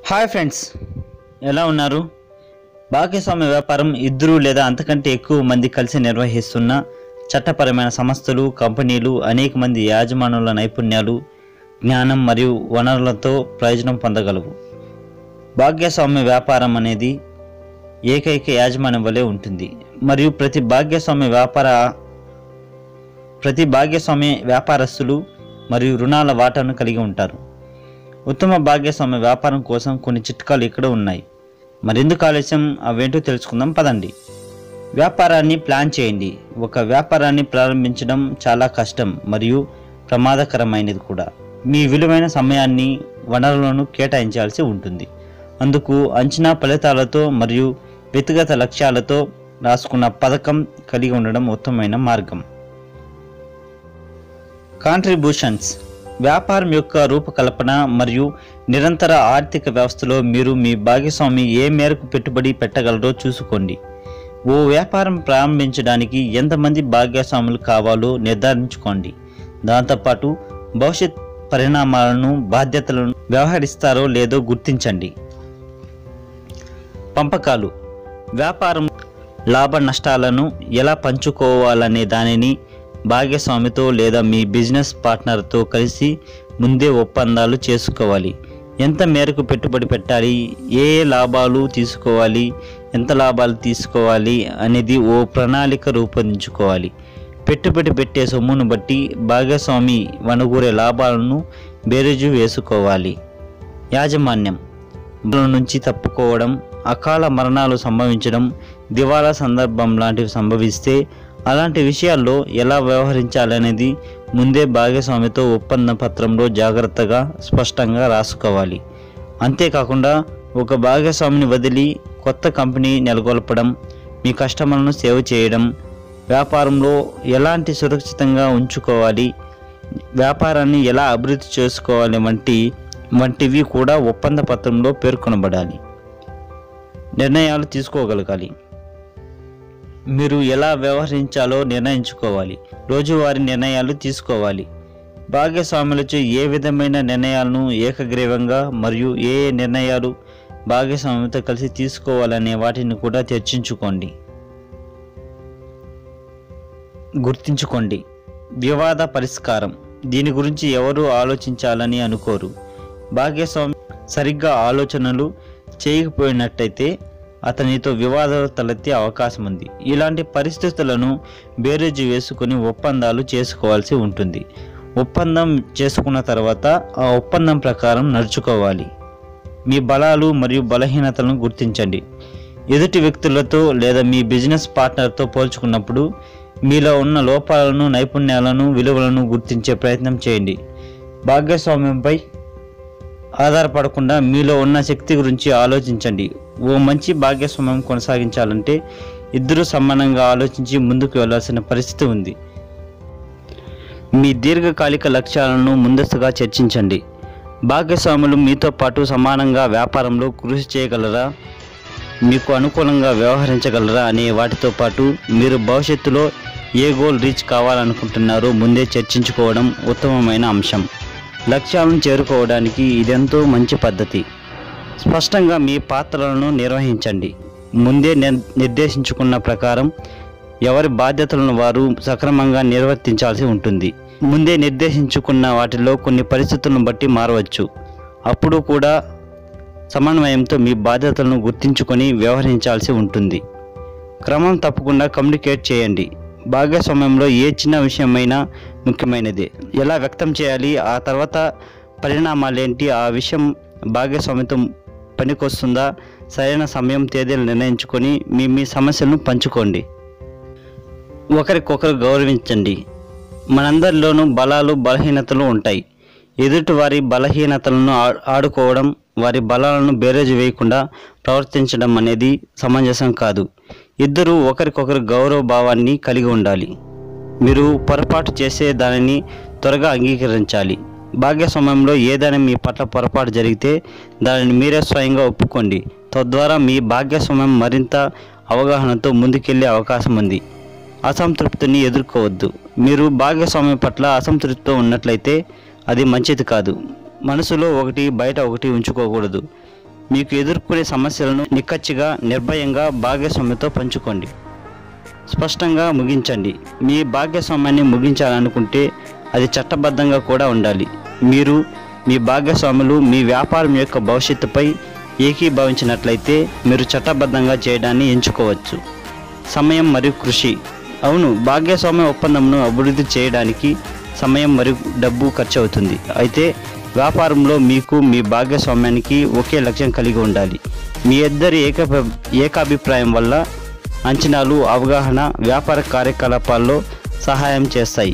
Hi friends, ఎలా ఉన్నారు? భాగస్వామ్య వ్యాపారం ఇద్దరు లేదా అంతకంటే ఎక్కువ మంది కలిసి నిర్వహిస్తున్న చట్టపరమైన సంస్థలు, కంపెనీలు అనేక మంది యాజమానుల నైపుణ్యాలు, జ్ఞానం మరియు వనరులతో ప్రయోజనం పొందగలవు. భాగస్వామ్య వ్యాపారం అనేది ఏకైక యాజమాన్యం వలె ఉంటుంది మరియు ప్రతి భాగస్వామ్య వ్యాపారస్తులు మరియు రుణాల వాటాను కలిగి ఉంటారు. ఉత్తమ భాగస్వామ్య వ్యాపారం కోసం కొన్ని చిట్కాలు ఇక్కడ ఉన్నాయి. మరెందుకు ఆలస్యం, అవేంటో తెలుసుకుందాం పదండి. వ్యాపారాన్ని ప్లాన్ చేయండి. ఒక వ్యాపారాన్ని ప్రారంభించడం చాలా కష్టం మరియు ప్రమాదకరమైనది కూడా. మీ విలువైన సమయాన్ని, వనరులను కేటాయించాల్సి ఉంటుంది. అందుకు అంచనా ఫలితాలతో మరియు వ్యక్తిగత లక్ష్యాలతో రాసుకున్న పథకం కలిగి ఉండడం ఉత్తమమైన మార్గం. కాంట్రిబ్యూషన్స్. వ్యాపారం యొక్క రూపకల్పన మరియు నిరంతర ఆర్థిక వ్యవస్థలో మీరు మీ భాగస్వామి ఏ మేరకు పెట్టుబడి పెట్టగలరో చూసుకోండి. ఓ వ్యాపారం ప్రారంభించడానికి ఎంతమంది భాగస్వాములు కావాలో నిర్ధారించుకోండి. దాంతోపాటు భవిష్యత్ పరిణామాలను, బాధ్యతలను వ్యవహరిస్తారో లేదో గుర్తించండి. పంపకాలు. వ్యాపారం లాభ నష్టాలను ఎలా పంచుకోవాలనే దానిని భాగస్వామితో లేదా మీ బిజినెస్ పార్ట్నర్తో కలిసి ముందే ఒప్పందాలు చేసుకోవాలి. ఎంత మేరకు పెట్టుబడి పెట్టాలి, ఏ లాభాలు తీసుకోవాలి, ఎంత లాభాలు తీసుకోవాలి అనేది ఓ ప్రణాళిక రూపొందించుకోవాలి. పెట్టుబడి పెట్టే సొమ్మును బట్టి భాగస్వామి వనగూరే లాభాలను బేరీజు వేసుకోవాలి. యాజమాన్యం నుంచి తప్పుకోవడం, అకాల మరణాలు సంభవించడం, దివాలా సందర్భం లాంటివి సంభవిస్తే అలాంటి విషయాల్లో ఎలా వ్యవహరించాలనేది ముందే భాగస్వామితో ఒప్పంద పత్రంలో జాగ్రత్తగా స్పష్టంగా రాసుకోవాలి. అంతేకాకుండా ఒక భాగస్వామిని వదిలి కొత్త కంపెనీ నెలకొల్పడం, మీ కస్టమర్లను సేవ్ చేయడం, వ్యాపారంలో ఎలాంటి సురక్షితంగా ఉంచుకోవాలి, వ్యాపారాన్ని ఎలా అభివృద్ధి చేసుకోవాలి వంటివి కూడా ఒప్పంద పత్రంలో పేర్కొనబడాలి. నిర్ణయాలు తీసుకోగలగాలి. మీరు ఎలా వ్యవహరించాలో నిర్ణయించుకోవాలి. రోజువారీ నిర్ణయాలు తీసుకోవాలి. భాగస్వాములచే ఏ విధమైన నిర్ణయాలను ఏకగ్రీవంగా మరియు ఏ నిర్ణయాలు భాగస్వామితో కలిసి తీసుకోవాలనే వాటిని కూడా చర్చించుకోండి. గుర్తుంచుకోండి, వివాద పరిష్కారం. దీని గురించి ఎవరు ఆలోచించాలని అనుకోరు. భాగస్వామి సరిగ్గా ఆలోచనలు చేయకపోయినట్టయితే అతనితో వివాదాలు తలెత్తే అవకాశం ఉంది. ఇలాంటి పరిస్థితులను బేరీజు వేసుకుని ఒప్పందాలు చేసుకోవాల్సి ఉంటుంది. ఒప్పందం చేసుకున్న తర్వాత ఆ ఒప్పందం ప్రకారం నడుచుకోవాలి. మీ బలాలు మరియు బలహీనతలను గుర్తించండి. ఎదుటి వ్యక్తులతో లేదా మీ బిజినెస్ పార్ట్నర్తో పోల్చుకున్నప్పుడు మీలో ఉన్న లోపాలను, నైపుణ్యాలను, విలువలను గుర్తించే ప్రయత్నం చేయండి. భాగస్వామ్యంపై ఆధారపడకుండా మీలో ఉన్న శక్తి గురించి ఆలోచించండి. ఓ మంచి భాగస్వామ్యం కొనసాగించాలంటే ఇద్దరూ సమానంగా ఆలోచించి ముందుకు వెళ్లాల్సిన పరిస్థితి ఉంది. మీ దీర్ఘకాలిక లక్ష్యాలను ముందస్తుగా చర్చించండి. భాగస్వాములు మీతో పాటు సమానంగా వ్యాపారంలో కృషి చేయగలరా, మీకు అనుకూలంగా వ్యవహరించగలరా అనే వాటితో పాటు మీరు భవిష్యత్తులో ఏ గోల్ రీచ్ కావాలనుకుంటున్నారో ముందే చర్చించుకోవడం ఉత్తమమైన అంశం. లక్ష్యాలను చేరుకోవడానికి ఇదెంతో మంచి పద్ధతి. స్పష్టంగా మీ పాత్రలను నిర్వహించండి. ముందే నిర్దేశించుకున్న ప్రకారం ఎవరి బాధ్యతలను వారు సక్రమంగా నిర్వర్తించాల్సి ఉంటుంది. ముందే నిర్దేశించుకున్న వాటిలో కొన్ని పరిస్థితులను బట్టి మారవచ్చు. అప్పుడు కూడా సమన్వయంతో మీ బాధ్యతలను గుర్తించుకొని వ్యవహరించాల్సి ఉంటుంది. క్రమం తప్పకుండా కమ్యూనికేట్ చేయండి. భాగస్వామ్యంలో ఏ చిన్న విషయమైనా ముఖ్యమైనదే. ఎలా వ్యక్తం చేయాలి, ఆ తర్వాత పరిణామాలేంటి, ఆ విషయం భాగస్వామితో పనికొస్తుందా, సరైన సమయం, తేదీలు నిర్ణయించుకొని మీ సమస్యలను పంచుకోండి. ఒకరికొకరు గౌరవించండి. మనందరిలోనూ బలాలు, బలహీనతలు ఉంటాయి. ఎదుటి వారి బలహీనతలను ఆడుకోవడం, వారి బలాలను బేరేజు వేయకుండా ప్రవర్తించడం అనేది సమంజసం కాదు. ఇద్దరూ ఒకరికొకరు గౌరవ భావాన్ని కలిగి ఉండాలి. మీరు పొరపాటు చేసే దానిని త్వరగా అంగీకరించాలి. భాగస్వామ్యంలో ఏదైనా మీ పట్ల పొరపాటు జరిగితే దానిని మీరే స్వయంగా ఒప్పుకోండి. తద్వారా మీ భాగస్వామ్యం మరింత అవగాహనతో ముందుకెళ్లే అవకాశం ఉంది. అసంతృప్తిని ఎదుర్కోవద్దు. మీరు భాగస్వామ్యం పట్ల అసంతృప్తితో ఉన్నట్లయితే అది మంచిది కాదు. మనసులో ఒకటి, బయట ఒకటి ఉంచుకోకూడదు. మీకు ఎదుర్కొనే సమస్యలను నిక్కచ్చిగా నిర్భయంగా భాగస్వామితో పంచుకోండి. స్పష్టంగా ముగించండి. మీ భాగస్వామ్యాన్ని ముగించాలనుకుంటే అది చట్టబద్ధంగా కూడా ఉండాలి. మీరు మీ భాగస్వాములు మీ వ్యాపారం యొక్క భవిష్యత్తుపై ఏకీభవించినట్లయితే మీరు చట్టబద్ధంగా చేయడాన్ని ఎంచుకోవచ్చు. సమయం మరియు కృషి. అవును, భాగస్వామ్య ఒప్పందంను అభివృద్ధి చేయడానికి సమయం మరియు డబ్బు ఖర్చు అవుతుంది. అయితే వ్యాపారంలో మీకు మీ భాగస్వామ్యానికి ఒకే లక్ష్యం కలిగి ఉండాలి. మీ ఇద్దరి ఏకాభిప్రాయం వల్ల అంచనాలు, అవగాహన వ్యాపార కార్యకలాపాల్లో సహాయం చేస్తాయి.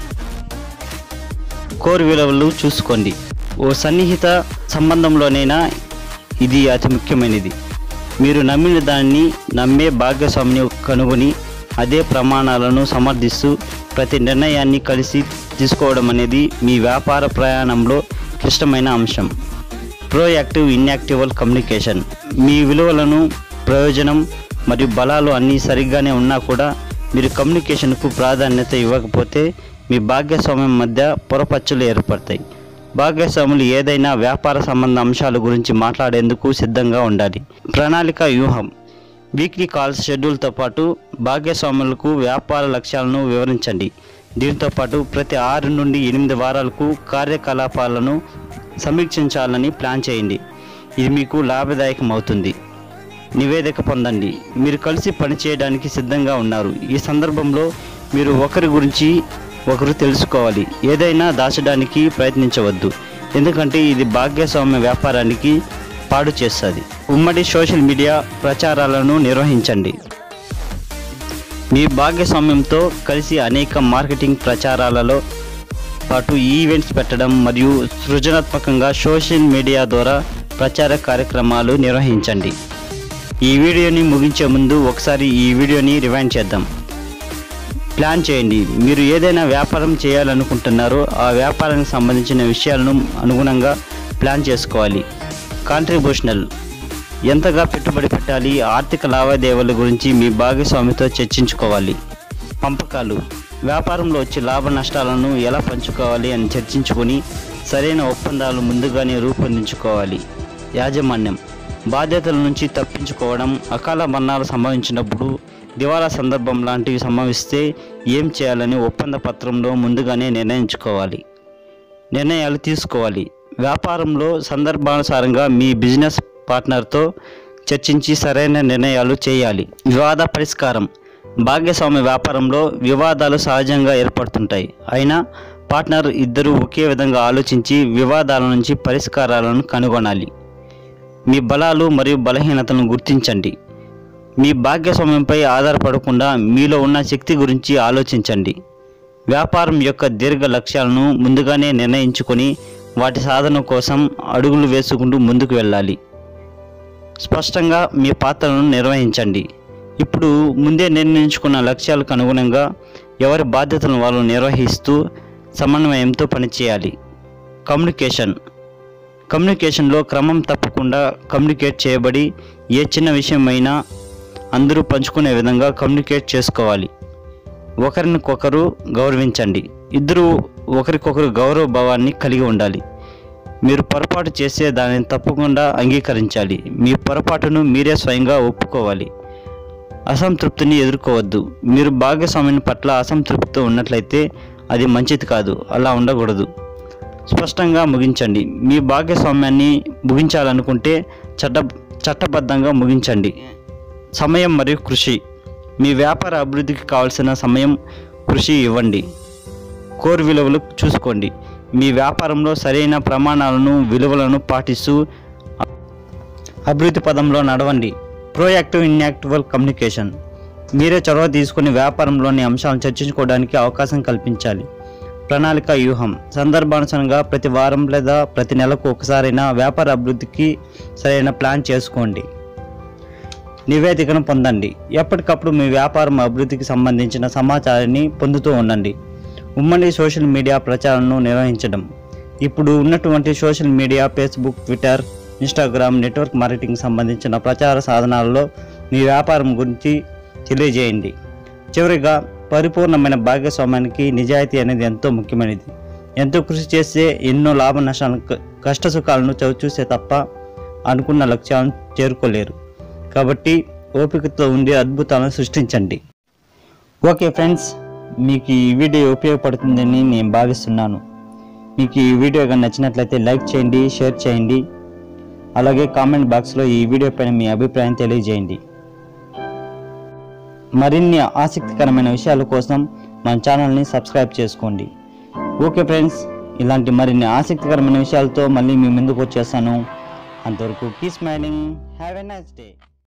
కోర్ విలువలు చూసుకోండి. ఓ సన్నిహిత సంబంధంలోనైనా ఇది అతి ముఖ్యమైనది. మీరు నమ్మిన దాన్ని నమ్మే భాగస్వామిని కనుగొని అదే ప్రమాణాలను సమర్థిస్తూ ప్రతి నిర్ణయాన్ని కలిసి తీసుకోవడం అనేది మీ వ్యాపార ప్రయాణంలో క్లిష్టమైన అంశం. Proactive inactive communication. మీ విలువలను, ప్రయోజనం మరియు బలాలు అన్నీ సరిగ్గానే ఉన్నా కూడా మీరు కమ్యూనికేషన్కు ప్రాధాన్యత ఇవ్వకపోతే మీ భాగస్వామ్యం మధ్య పొరపచ్చులు ఏర్పడతాయి. భాగస్వాములు ఏదైనా వ్యాపార సంబంధ అంశాల గురించి మాట్లాడేందుకు సిద్ధంగా ఉండాలి. ప్రణాళిక వ్యూహం. వీక్లీ కాల్స్ షెడ్యూల్తో పాటు భాగస్వాములకు వ్యాపార లక్ష్యాలను వివరించండి. దీంతో పాటు ప్రతి 6 నుండి 8 వారాలకు కార్యకలాపాలను సమీక్షించాలని ప్లాన్ చేయండి. ఇది మీకు లాభదాయకం అవుతుంది. నివేదిక పొందండి. మీరు కలిసి పనిచేయడానికి సిద్ధంగా ఉన్నారు. ఈ సందర్భంలో మీరు ఒకరి గురించి ఒకరు తెలుసుకోవాలి. ఏదైనా దాచడానికి ప్రయత్నించవద్దు, ఎందుకంటే ఇది భాగస్వామ్య వ్యాపారానికి పాడు చేస్తుంది. ఉమ్మడి సోషల్ మీడియా ప్రచారాలను నిర్వహించండి. మీ భాగస్వామ్యంతో కలిసి అనేక మార్కెటింగ్ ప్రచారాలలో పాటు ఈవెంట్స్ పెట్టడం మరియు సృజనాత్మకంగా సోషల్ మీడియా ద్వారా ప్రచార కార్యక్రమాలు నిర్వహించండి. ఈ వీడియోని ముగించే ముందు ఒకసారి ఈ వీడియోని రివైండ్ చేద్దాం. ప్లాన్ చేయండి. మీరు ఏదైనా వ్యాపారం చేయాలనుకుంటున్నారో ఆ వ్యాపారానికి సంబంధించిన విషయాలను అనుగుణంగా ప్లాన్ చేసుకోవాలి. కాంట్రిబ్యూషనల్. ఎంతగా పెట్టుబడి పెట్టాలి, ఆర్థిక లావాదేవీల గురించి మీ భాగస్వామితో చర్చించుకోవాలి. పంపకాలు. వ్యాపారంలో వచ్చే లాభ నష్టాలను ఎలా పంచుకోవాలి అని చర్చించుకొని సరైన ఒప్పందాలు ముందుగానే రూపొందించుకోవాలి. యాజమాన్యం. బాధ్యతల నుంచి తప్పించుకోవడం. అకాల మరణాలు సంభవించినప్పుడు, దివాలా సందర్భం లాంటివి సంభవిస్తే ఏం చేయాలని ఒప్పంద పత్రంలో ముందుగానే నిర్ణయాలు తీసుకోవాలి. వ్యాపారంలో సందర్భానుసారంగా మీ బిజినెస్ పార్ట్నర్తో చర్చించి సరైన నిర్ణయాలు చేయాలి. వివాద పరిష్కారం. భాగస్వామ్య వ్యాపారంలో వివాదాలు సహజంగా ఏర్పడుతుంటాయి. అయినా పార్ట్నర్ ఇద్దరు ఒకే విధంగా ఆలోచించి వివాదాల నుంచి పరిష్కారాలను కనుగొనాలి. మీ బలాలు మరియు బలహీనతలను గుర్తించండి. మీ భాగస్వామ్యంపై ఆధారపడకుండా మీలో ఉన్న శక్తి గురించి ఆలోచించండి. వ్యాపారం యొక్క దీర్ఘ లక్ష్యాలను ముందుగానే నిర్ణయించుకొని వాటి సాధన కోసం అడుగులు వేసుకుంటూ ముందుకు వెళ్ళాలి. స్పష్టంగా మీ పాత్రలను నిర్వహించండి. ఇప్పుడు ముందే నిర్ణయించుకున్న లక్ష్యాలకు అనుగుణంగా ఎవరి బాధ్యతలను వాళ్ళు నిర్వహిస్తూ సమన్వయంతో పనిచేయాలి. కమ్యూనికేషన్లో క్రమం తప్పకుండా కమ్యూనికేట్ చేయబడి ఏ చిన్న విషయమైనా అందరూ పంచుకునే విధంగా కమ్యూనికేట్ చేసుకోవాలి. ఒకరికొకరు గౌరవించండి. ఇద్దరు ఒకరికొకరు గౌరవ భావాన్ని కలిగి ఉండాలి. మీరు పొరపాటు చేస్తే దానిని తప్పకుండా అంగీకరించాలి. మీ పొరపాటును మీరే స్వయంగా ఒప్పుకోవాలి. అసంతృప్తిని ఎదుర్కోవద్దు. మీరు భాగస్వామ్యం పట్ల అసంతృప్తితో ఉన్నట్లయితే అది మంచిది కాదు. అలా ఉండకూడదు. స్పష్టంగా ముగించండి. మీ భాగస్వామ్యాన్ని ముగించాలనుకుంటే చట్టబద్ధంగా ముగించండి. సమయం మరియు కృషి. మీ వ్యాపార అభివృద్ధికి కావాల్సిన సమయం, కృషి ఇవ్వండి. కోర్ విలువలు చూసుకోండి. మీ వ్యాపారంలో సరైన ప్రమాణాలను, విలువలను పాటిస్తూ అభివృద్ధి పదంలో నడవండి. Proactive inactive communication. మీరే చొరవ తీసుకుని వ్యాపారంలోని అంశాలను చర్చించుకోవడానికి అవకాశం కల్పించాలి. ప్రణాళిక వ్యూహం. సందర్భానుసారంగా ప్రతి వారం లేదా ప్రతి నెలకు ఒకసారైనా వ్యాపార అభివృద్ధికి సరైన ప్లాన్ చేసుకోండి. నివేదికను పొందండి. ఎప్పటికప్పుడు మీ వ్యాపారం అభివృద్ధికి సంబంధించిన సమాచారాన్ని పొందుతూ ఉండండి. ఉమ్మడి సోషల్ మీడియా ప్రచారాలను నిర్వహించడం. ఇప్పుడు ఉన్నటువంటి social media, Facebook, Twitter, Instagram, network marketing సంబంధించిన ప్రచార సాధనాలలో మీ వ్యాపారం గురించి తెలియజేయండి. చివరిగా, పరిపూర్ణమైన భాగస్వామ్యానికి నిజాయితీ అనేది ఎంతో ముఖ్యమైనది. ఎంతో కృషి చేస్తే ఎన్నో లాభ నష్టాలను, కష్ట సుఖాలను చవిచూసే తప్ప అనుకున్న లక్ష్యాలను చేరుకోలేరు. కాబట్టి ఓపికతో ఉండి అద్భుతాలను సృష్టించండి. ఓకే ఫ్రెండ్స్, మీకు ఈ వీడియో ఉపయోగపడుతుందని నేను భావిస్తున్నాను. మీకు ఈ వీడియో కానీ నచ్చినట్లయితే లైక్ చేయండి, షేర్ చేయండి. అలాగే కామెంట్ బాక్స్లో ఈ వీడియో పైన మీ అభిప్రాయం తెలియజేయండి. మరిన్ని ఆసక్తికరమైన విషయాల కోసం మన ఛానల్ని సబ్స్క్రైబ్ చేసుకోండి. ఓకే ఫ్రెండ్స్, ఇలాంటి మరిన్ని ఆసక్తికరమైన విషయాలతో మళ్ళీ మీ ముందుకు వచ్చేస్తాను. అంతవరకు keep smiling. Have a nice day.